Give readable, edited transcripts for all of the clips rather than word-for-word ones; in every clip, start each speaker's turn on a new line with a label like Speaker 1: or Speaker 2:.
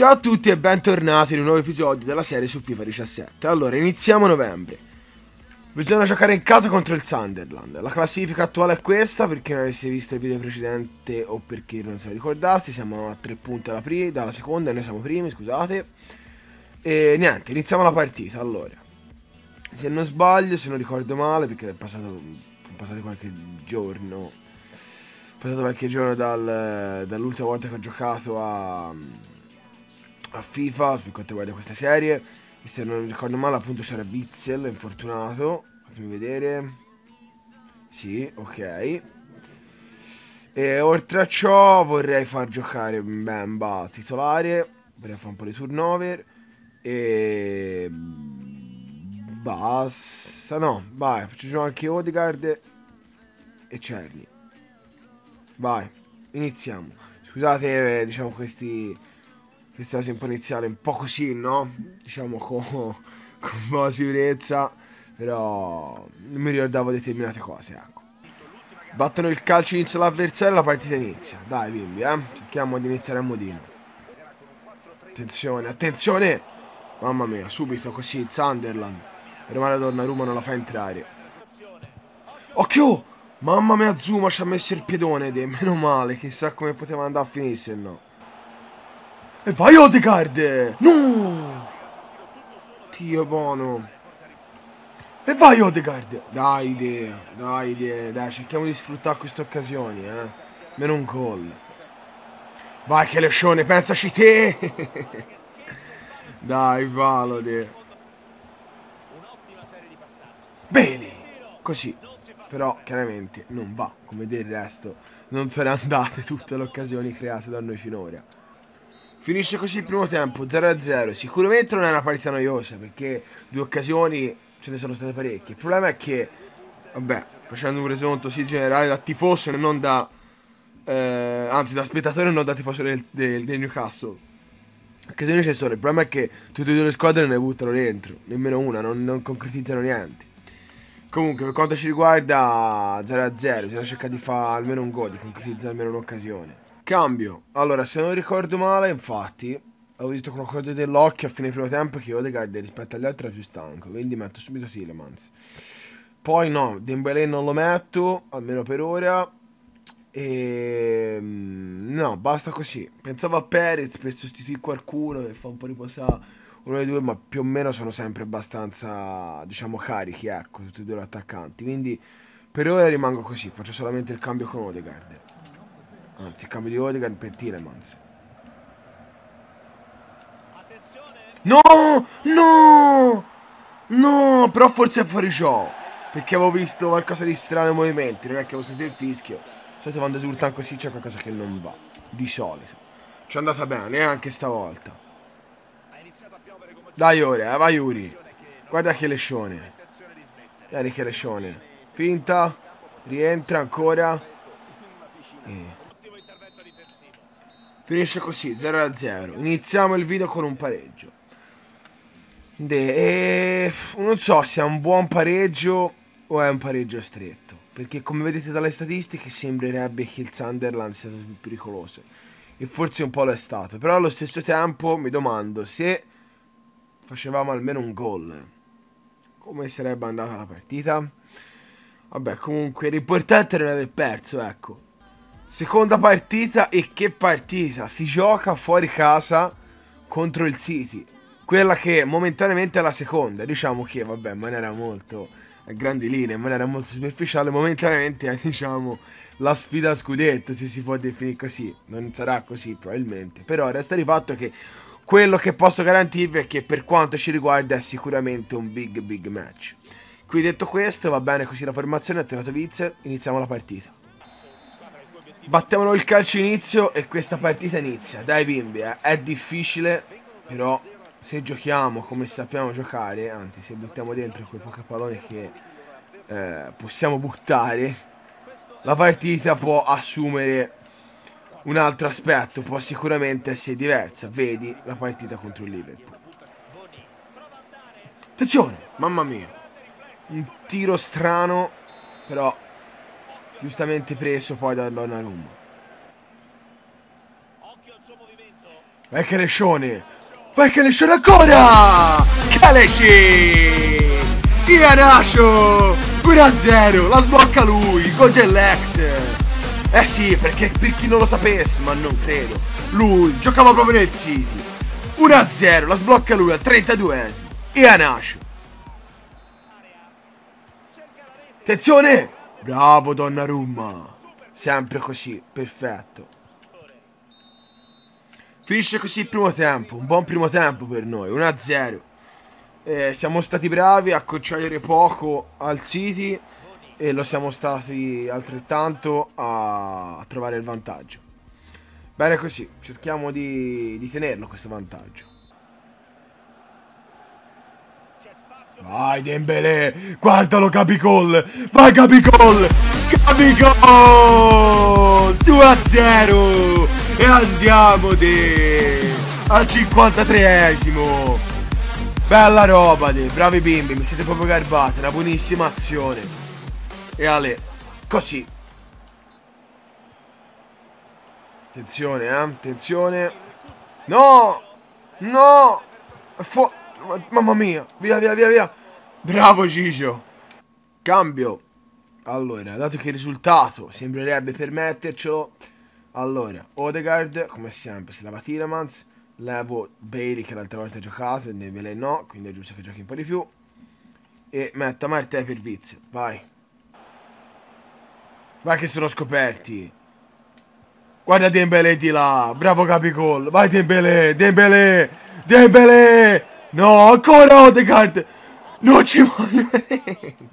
Speaker 1: Ciao a tutti e bentornati in un nuovo episodio della serie su FIFA 17. Allora, iniziamo novembre. Bisogna giocare in casa contro il Sunderland. La classifica attuale è questa, per chi non avesse visto il video precedente o per chi non se lo ricordasse. Siamo a 3 punti dalla seconda e noi siamo primi, scusate. E niente, iniziamo la partita. Allora, se non sbaglio, se non ricordo male, perché è passato qualche giorno. È passato qualche giorno dall'ultima volta che ho giocato a FIFA, per quanto riguarda questa serie. E se non ricordo male, appunto, c'era Witzel infortunato. Fatemi vedere. Sì, ok. E oltre a ciò vorrei far giocare Mbemba titolare. Vorrei fare un po' di turnover. E basta. No, vai, faccio giocare anche Odegaard e Cerny. Vai, iniziamo. Scusate, diciamo questa fase un po' iniziale, un po' così, no? Diciamo con un po' di sicurezza, però non mi ricordavo determinate cose, ecco. Battono il calcio, inizia l'avversario e la partita inizia. Dai bimbi, cerchiamo di iniziare a modino. Attenzione, attenzione! Mamma mia, subito così il Sunderland. Romano Donnarumma non la fa entrare. Occhio! Mamma mia, Zuma ci ha messo il piedone, meno male, chissà come poteva andare a finire se no. E vai Odegaard! No! Dio buono. E vai Odegaard! Dai, cerchiamo di sfruttare queste occasioni, Meno un gol. Vai che lescione, pensaci te! Dai, Valode. Bene! Così. Però chiaramente non va, come del resto non sono andate tutte le occasioni create da noi finora. Finisce così il primo tempo, 0-0. Sicuramente non è una partita noiosa, perché due occasioni ce ne sono state parecchie. Il problema è che, vabbè, facendo un resoconto sì generale da tifoso e non da... anzi, da spettatore e non da tifoso del Newcastle. Occasioni ci sono, il problema è che tutte e due le squadre non ne buttano dentro, nemmeno una, non concretizzano niente. Comunque, per quanto ci riguarda, 0-0, bisogna cercare di fare almeno un gol, di concretizzare almeno un'occasione. Cambio. Allora, se non ricordo male, infatti, avevo visto con qualcosa dell'occhio a fine primo tempo che Odegaard rispetto agli altri era più stanco, quindi metto subito Tielemans. Poi no, Dembélé non lo metto, almeno per ora. E no, basta così. Pensavo a Perez per sostituire qualcuno e fa un po' riposare uno dei due, ma più o meno sono sempre abbastanza, diciamo, carichi, ecco, tutti e due gli attaccanti. Quindi per ora rimango così, faccio solamente il cambio con Odegaard. Anzi, il cambio di Odegaard per Tielemans. No! No! No! Però forse è fuori gioco. Perché avevo visto qualcosa di strano ai movimenti. Non è che avevo sentito il fischio. Di solito quando esultano così c'è qualcosa che non va. Di solito. Ci è andata bene, anche stavolta. Dai ora, vai Yuri. Guarda che lescione. Vieni che lescione. Finta. Rientra ancora. Finisce così, 0-0. Iniziamo il video con un pareggio. Non so se è un buon pareggio o è un pareggio stretto. Perché come vedete dalle statistiche sembrerebbe che il Sunderland sia stato più pericoloso. E forse un po' lo è stato. Però allo stesso tempo mi domando se facevamo almeno un gol, come sarebbe andata la partita. Vabbè, comunque l'importante è non aver perso, ecco. Seconda partita, e che partita! Si gioca fuori casa contro il City. Quella che momentaneamente è la seconda. Diciamo che, vabbè, in maniera molto a grandi linee, in maniera molto superficiale, momentaneamente è, diciamo, la sfida a scudetto, se si può definire così. Non sarà così probabilmente, però resta di fatto che quello che posso garantirvi è che per quanto ci riguarda è sicuramente un big match. Qui detto questo, va bene così la formazione, ha tenuto Viz, iniziamo la partita. Battiamolo il calcio inizio e questa partita inizia. Dai bimbi, è difficile, però se giochiamo come sappiamo giocare, anzi se buttiamo dentro quei pochi palloni che possiamo buttare, la partita può assumere un altro aspetto, può sicuramente essere diversa. Vedi la partita contro il Liverpool. Attenzione, mamma mia. Un tiro strano, però giustamente preso poi da Donnarumma. Vai che lescione! Vai che lescione ancora! Kaleci! Iheanacho! 1-0! La sblocca lui! Gol dell'ex! Eh sì, perché per chi non lo sapesse, ma non credo. Lui giocava proprio nel City. 1-0, la sblocca lui al 32esimo. Iheanacho! Attenzione! Bravo Donnarumma! Sempre così, perfetto. Finisce così il primo tempo, un buon primo tempo per noi, 1-0. Siamo stati bravi a concedere poco al City e lo siamo stati altrettanto a trovare il vantaggio. Bene così, cerchiamo di tenerlo questo vantaggio. Vai Dembélé, guardalo Capicol, vai Capicol, Capicol, 2-0 e andiamo al 53esimo. Bella roba, bravi bimbi, mi siete proprio garbati, una buonissima azione. E Ale, così. Attenzione, attenzione. No, no, mamma mia, via, via, via, via. Bravo Gigio. Cambio. Allora, dato che il risultato sembrerebbe permettercelo, allora, Odegaard, come sempre, si lava Tielemans, levo Bailey che l'altra volta ha giocato e Dembélé no, quindi è giusto che giochi un po' di più, e metto Martè per Viz, vai. Vai che sono scoperti. Guarda Dembélé di là, bravo Capicol, vai Dembélé, Dembélé, Dembélé, no, ancora Odegaard, non ci voglio vedere.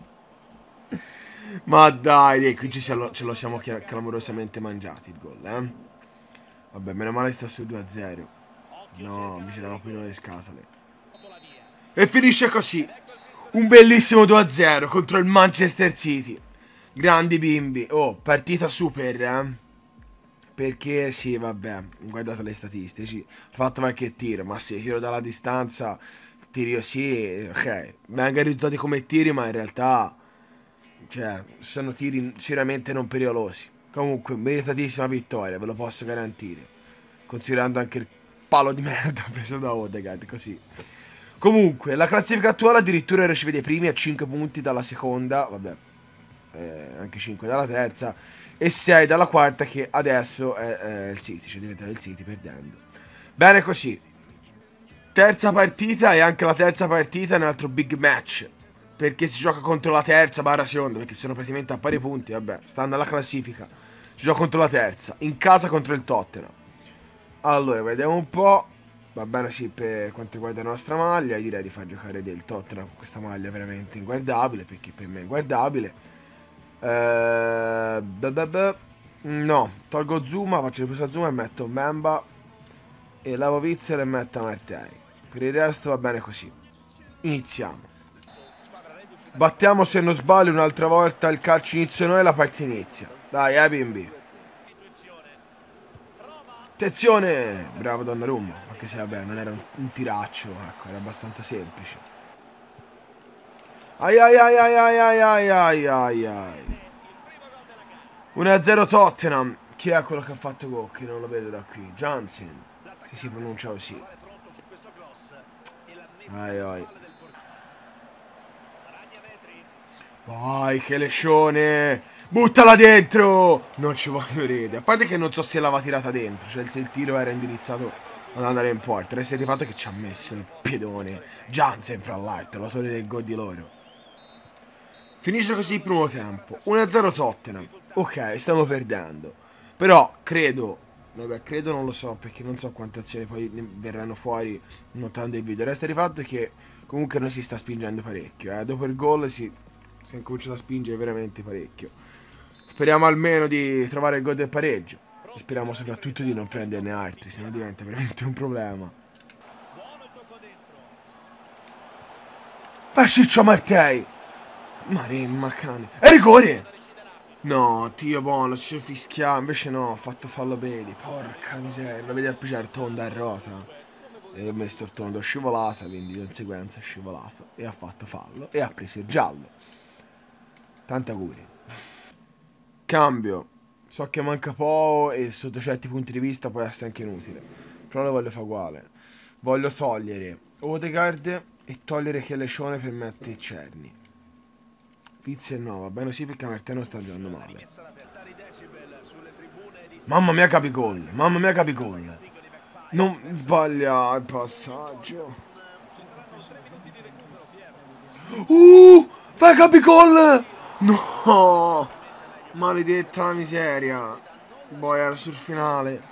Speaker 1: Ma dai, qui ce lo siamo clamorosamente mangiati il gol, eh. Vabbè, meno male sta su 2-0. No, mi girava poi le scatole. E finisce così. Un bellissimo 2-0 contro il Manchester City. Grandi bimbi. Oh, partita super, eh. Perché sì, vabbè, guardate le statistiche. Ho fatto qualche tiro, ma sì, tiro dalla distanza, tiri io sì, ok. Venga risultati come tiri, ma in realtà, cioè, sono tiri sicuramente non pericolosi. Comunque, meritatissima vittoria, ve lo posso garantire. Considerando anche il palo di merda preso da Odegaard, così. Comunque, la classifica attuale addirittura riceve dei primi a 5 punti dalla seconda, vabbè, anche 5 dalla terza, e 6 dalla quarta che adesso è il City, cioè diventa il City perdendo. Bene così. Terza partita e anche la terza partita è un altro big match. Perché si gioca contro la terza barra seconda, perché sono praticamente a pari punti, vabbè, stanno alla classifica. Si gioca contro la terza, in casa contro il Tottenham. Allora, vediamo un po'. Va bene, sì, per quanto riguarda la nostra maglia, io direi di far giocare del Tottenham con questa maglia veramente inguardabile, perché per me è inguardabile. No, tolgo Zuma, faccio riposo Zuma e metto Memba e lavo Witzel e metto Martei. Per il resto va bene così. Iniziamo. Battiamo se non sbaglio un'altra volta il calcio inizio noi e la partita inizia. Dai, bimbi. Attenzione! Bravo Donnarumma, anche se vabbè non era un tiraccio, ecco, era abbastanza semplice. Ai ai ai ai ai ai ai ai ai ai. 1-0 Tottenham. Chi è quello che ha fatto gol? Che non lo vedo da qui. Jansen. Se si pronuncia così. Ai ai. Vai, che lescione! Buttala dentro! Non ci voglio redere. A parte che non so se l'aveva tirata dentro. Cioè se il tiro era indirizzato ad andare in porta. Resta di fatto che ci ha messo il piedone. Jansen fra l'altro, l'autore del gol di loro. Finisce così il primo tempo. 1-0 Tottenham. Ok, stiamo perdendo. Però credo. Vabbè, credo non lo so perché non so quante azioni poi ne verranno fuori notando il video. Resta di fatto che comunque noi si sta spingendo parecchio. Dopo il gol si è cominciato a spingere veramente parecchio. Speriamo almeno di trovare il gol del pareggio. E speriamo soprattutto di non prenderne altri, sennò diventa veramente un problema. Vai Ciccio Martei! Maremma cane. È rigore! No, Dio buono, ci fischia. Invece no, ho fatto fallo bene. Porca miseria, lo vedi appoggiare tonda a rota. E ho messo il tondo scivolata, quindi di conseguenza è scivolato. E ha fatto fallo. E ha preso il giallo. Tanti auguri. Cambio. So che manca poco e sotto certi punti di vista può essere anche inutile. Però lo voglio fare uguale. Voglio togliere Odegaard e togliere Chelescione per mettere Cerni. Pizzi no, va bene sì perché Martino sta giocando male. Mamma mia capigol, mamma mia capigol. Non sbaglia il passaggio. Fai capigol! No! Maledetta la miseria. Boh, era sul finale.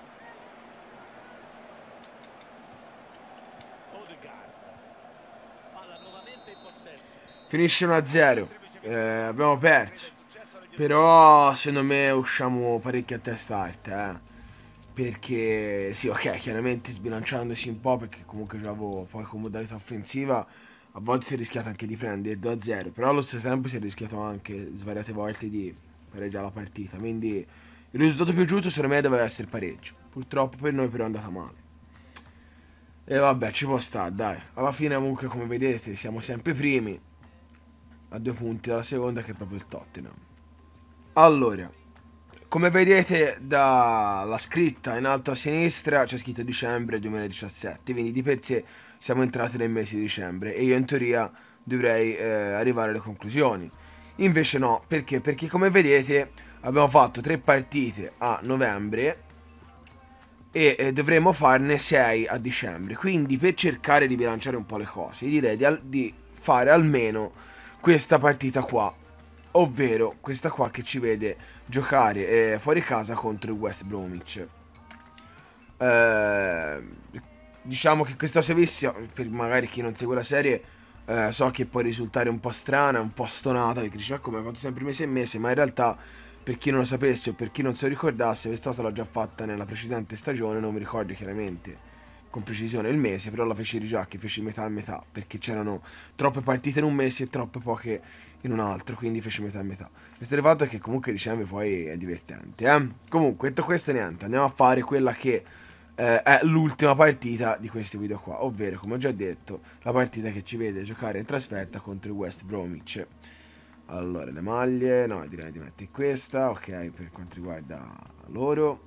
Speaker 1: Finisce 1-0. Abbiamo perso. Però secondo me usciamo parecchio a testa alta, perché sì, ok, chiaramente sbilanciandosi un po', perché comunque giocavo poi con modalità offensiva, a volte si è rischiato anche di prendere 2-0, però allo stesso tempo si è rischiato anche svariate volte di pareggiare la partita, quindi il risultato più giusto secondo me doveva essere pareggio. Purtroppo per noi però è andata male. E vabbè, ci può stare, dai. Alla fine comunque come vedete siamo sempre primi, a 2 punti dalla seconda che è proprio il Tottenham. Allora, come vedete dalla scritta in alto a sinistra c'è scritto dicembre 2017, quindi di per sé siamo entrati nel mese di dicembre e io in teoria dovrei arrivare alle conclusioni. Invece no, perché? Perché come vedete abbiamo fatto 3 partite a novembre e dovremo farne 6 a dicembre, quindi per cercare di bilanciare un po' le cose direi di fare almeno questa partita qua, ovvero questa qua che ci vede giocare fuori casa contro il West Bromwich. Diciamo che questa sevissima, per magari chi non segue la serie, so che può risultare un po' strana, un po' stonata, perché dice come ha fatto sempre mese e mese, ma in realtà per chi non lo sapesse o per chi non se lo ricordasse, questa cosa l'ho già fatta nella precedente stagione, non mi ricordo chiaramente con precisione il mese, però la feci già che feci metà e metà, perché c'erano troppe partite in un mese e troppe poche in un altro, quindi feci metà e metà. Questo è il fatto è che comunque dicembre poi è divertente, Comunque, detto questo niente, andiamo a fare quella che è l'ultima partita di questi video qua, ovvero, come ho già detto, la partita che ci vede giocare in trasferta contro il West Bromwich. Allora, le maglie, no, direi di mettere questa, ok, per quanto riguarda loro.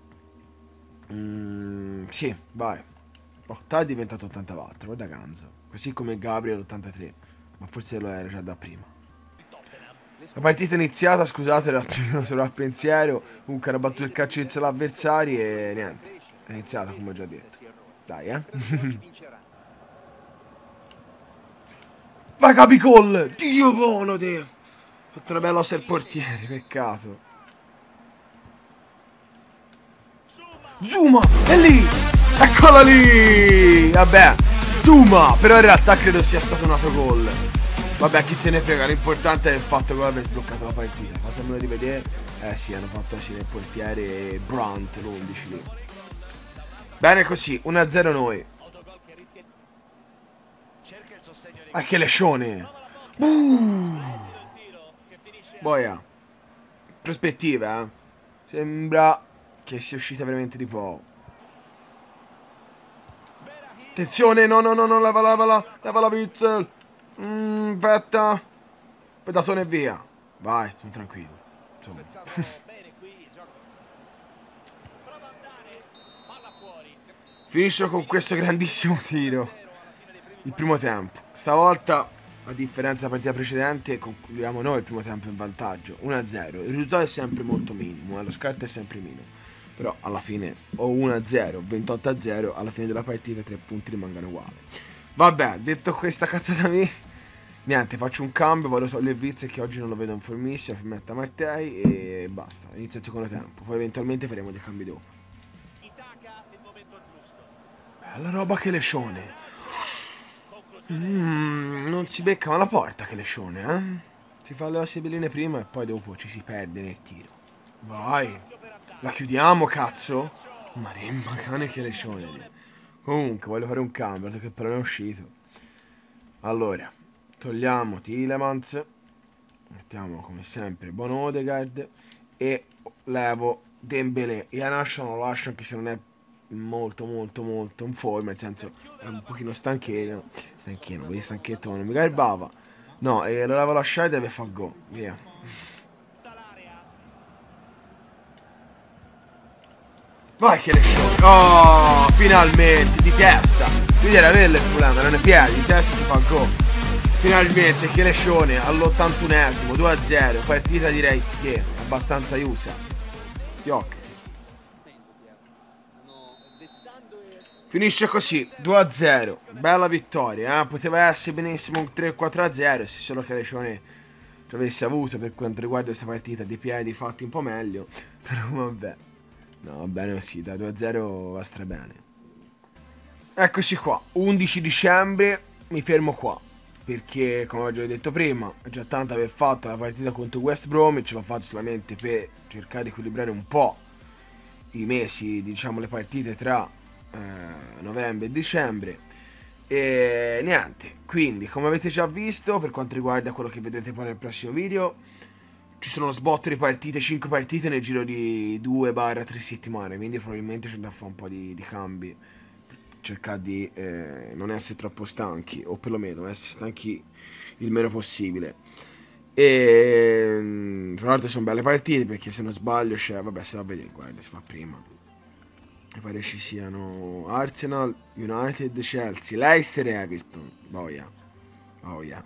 Speaker 1: Sì, vai. Oh, è diventato 84, guarda Ganzo. Così come Gabriel 83, ma forse lo era già da prima. La partita è iniziata, scusate, ero attimino solo al pensiero. Comunque era battuto il calcio inizio l'avversari e niente. È iniziata come ho già detto. Dai, Vai Capicol! Dio buono te! Ho fatto una bella ossa al portiere, peccato. Zuma! È lì! Eccola lì! Vabbè, Zuma! Però in realtà credo sia stato un autogol. Vabbè, chi se ne frega, l'importante è il fatto che aver sbloccato la partita. Fatemelo rivedere. Sì, hanno fatto uscire il portiere Brandt, l'11 lì. Bene così, 1-0 noi. Ah, che lescione! Boia. Prospettive, Sembra che sia uscita veramente di poco. Attenzione, no, leva la Witzel. Aspetta. Pedatone e via. Vai, sono tranquillo. Insomma. Finisco con questo grandissimo tiro. Il primo tempo. Stavolta, a differenza della partita precedente, concludiamo noi il primo tempo in vantaggio. 1-0. Il risultato è sempre molto minimo, lo scarto è sempre minimo. Però alla fine o 1-0 o 28-0, alla fine della partita 3 punti rimangono uguali. Vabbè, detto questa cazzata mia, niente, faccio un cambio, vado a togliere Viz che oggi non lo vedo in formissima, mi metto a Martei e basta, inizio il secondo tempo. Poi eventualmente faremo dei cambi dopo. Bella roba che lescione. Non si becca ma la porta che lescione, Si fa le osse belline prima e poi dopo ci si perde nel tiro. Vai. La chiudiamo, cazzo? Maremma, cane che lescione lì. Comunque, voglio fare un cambio, perché però non è uscito. Allora, togliamo Tielemans. Mettiamo come sempre buon Odegaard. E levo Dembélé. Iheanacho non lo lascio anche se non è molto in forma, nel senso è un pochino stanchino, lui stanchetto non mi garbava. No, e lo devo lasciare e deve far go, via. Vai che le show. Oh, finalmente, di testa. Quindi era quello il problema, erano i piedi, di testa si fa gol. Finalmente che Lescione all'81esimo, 2-0, partita direi che abbastanza iusa. Schiocchi. Finisce così, 2-0, bella vittoria, poteva essere benissimo un 3-4-0 se solo che Lescione ci avesse avuto per quanto riguarda questa partita dei piedi fatti un po' meglio, però vabbè, no va bene così, da 2-0 va stra bene. Eccoci qua, 11 dicembre, mi fermo qua, perché come ho già detto prima, è già tanto aver fatto la partita contro West Bromwich, l'ho fatto solamente per cercare di equilibrare un po' i mesi, diciamo le partite tra novembre e dicembre. E niente, quindi come avete già visto, per quanto riguarda quello che vedrete poi nel prossimo video, ci sono sbotto di partite, 5 partite nel giro di 2-3 settimane, quindi probabilmente c'è da fare un po' di cambi, cercare di non essere troppo stanchi, o perlomeno essere stanchi il meno possibile. E tra l'altro sono belle partite, perché se non sbaglio c'è, vabbè, se va a vedere, guarda, si fa prima. Mi pare ci siano Arsenal, United, Chelsea, Leicester e Everton. Boia. Boia.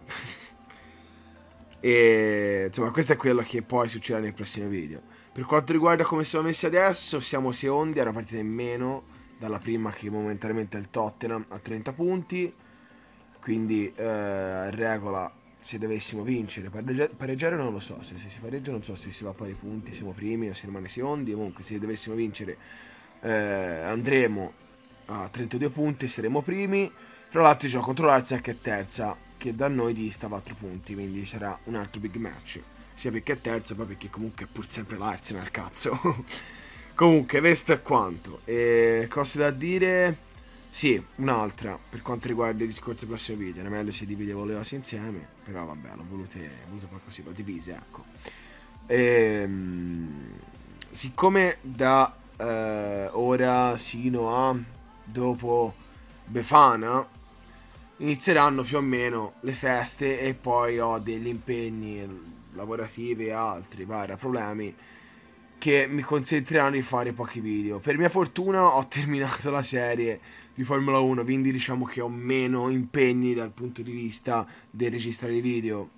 Speaker 1: E insomma, questo è quello che poi succederà nel prossimo video. Per quanto riguarda come siamo messi adesso, siamo secondi, è una partita in meno dalla prima, che momentaneamente è il Tottenham a 30 punti. Quindi regola, se dovessimo vincere, pareggiare non lo so, se si pareggia non so se si va a pari punti, siamo primi o si rimane secondi. Comunque se dovessimo vincere andremo a 32 punti e saremo primi. Tra l'altro gioco contro l'Arsenal che è terza, che da noi dista 4 punti, quindi sarà un altro big match, sia perché è terza, poi perché comunque è pur sempre l'Arsenal, cazzo. Comunque questo è quanto. E cose da dire? Sì, un'altra per quanto riguarda i discorsi del prossimo video. Era meglio se dividevo le cose insieme, però vabbè, l'ho voluto fare così, l'ho divise, ecco. Siccome da ora sino a dopo Befana inizieranno più o meno le feste, e poi ho degli impegni lavorativi e altri vari problemi che mi consentiranno di fare pochi video. Per mia fortuna ho terminato la serie di Formula 1, quindi diciamo che ho meno impegni dal punto di vista del registrare i video.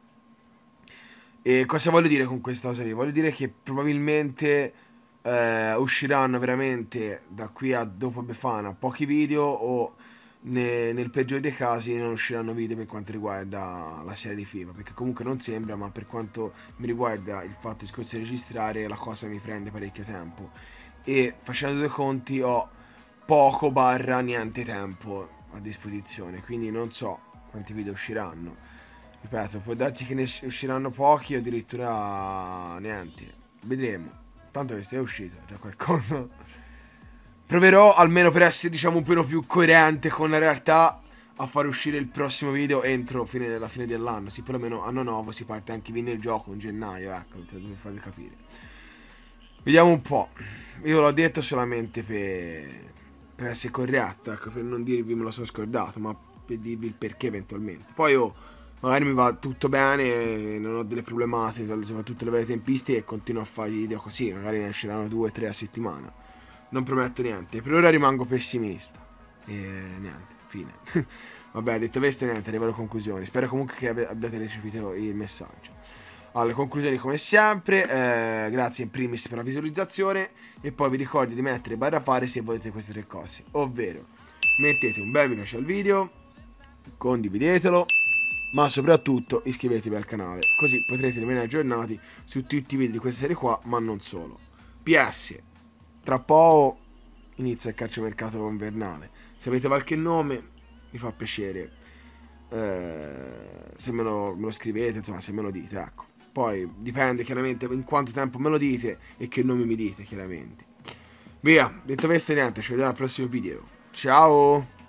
Speaker 1: E cosa voglio dire con questa cosa lì? Voglio dire che probabilmente usciranno veramente da qui a dopo Befana pochi video, o nel peggiore dei casi non usciranno video per quanto riguarda la serie di FIFA, perché comunque non sembra, ma per quanto mi riguarda il fatto di registrare, la cosa mi prende parecchio tempo, e facendo due conti ho poco barra niente tempo a disposizione, quindi non so quanti video usciranno. Ripeto, può darsi che ne usciranno pochi o addirittura niente, vedremo. Tanto questo è uscito, è già qualcosa. Proverò, almeno per essere diciamo un po' più coerente con la realtà, a far uscire il prossimo video entro la fine dell'anno. Sì, perlomeno anno nuovo, si parte anche il gioco in gennaio, ecco, devo farvi capire. Vediamo un po'. Io l'ho detto solamente per essere corretto, ecco, per non dirvi me lo sono scordato, ma per dirvi il perché eventualmente. Poi magari mi va tutto bene, non ho delle problematiche, soprattutto le varie tempistiche, e continuo a fare i video così, magari ne usciranno 2-3 a settimana. Non prometto niente, per ora rimango pessimista. E niente, fine. Vabbè, detto questo, niente, arrivo alle conclusioni. Spero comunque che abbiate recepito il messaggio. Alle conclusioni come sempre, grazie in primis per la visualizzazione, e poi vi ricordo di mettere barra fare se volete queste tre cose, ovvero mettete un bel mi piace al video, condividetelo, ma soprattutto iscrivetevi al canale, così potrete rimanere aggiornati su tutti i video di questa serie qua, ma non solo. PS, tra poco inizia il calciomercato invernale, se avete qualche nome mi fa piacere, se me lo scrivete, insomma, se me lo dite, ecco. Poi dipende chiaramente in quanto tempo me lo dite e che nome mi dite, chiaramente. Via, detto questo niente, ci vediamo al prossimo video. Ciao!